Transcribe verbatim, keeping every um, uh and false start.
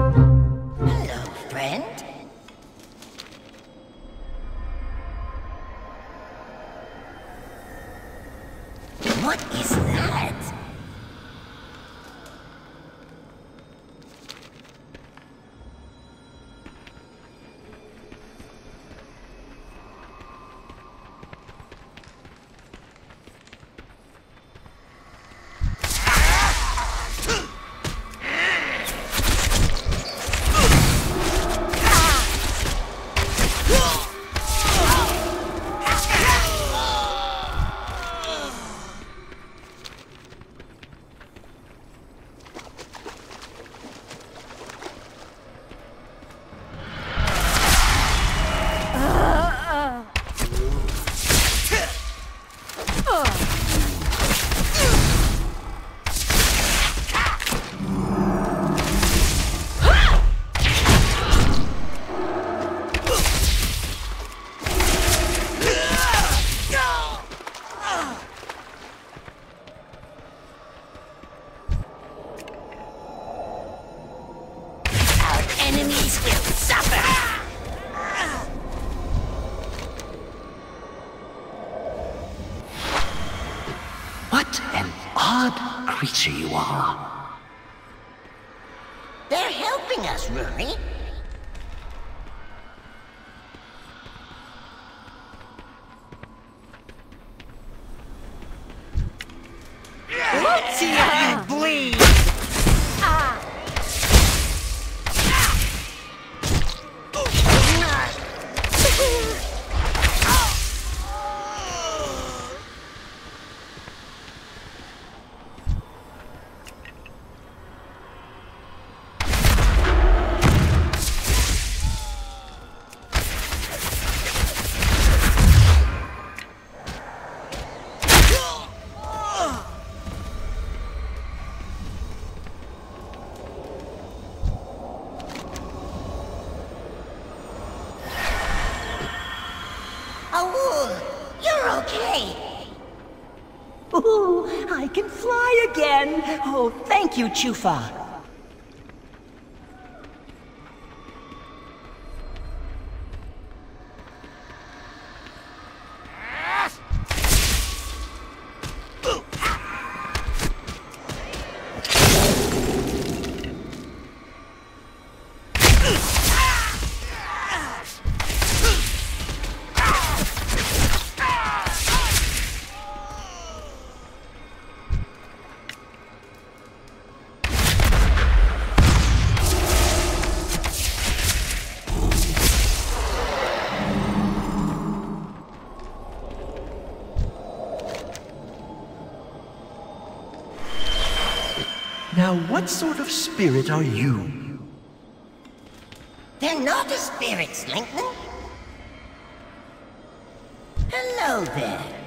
Hello, friend. What is that? Enemies will suffer! What an odd creature you are. They're helping us, Rory. Let's see if you bleed! Oh, you're okay. Ooh, I can fly again. Oh, thank you, Chufa. Now, what sort of spirit are you? They're not a spirit, Slinkman. Hello there.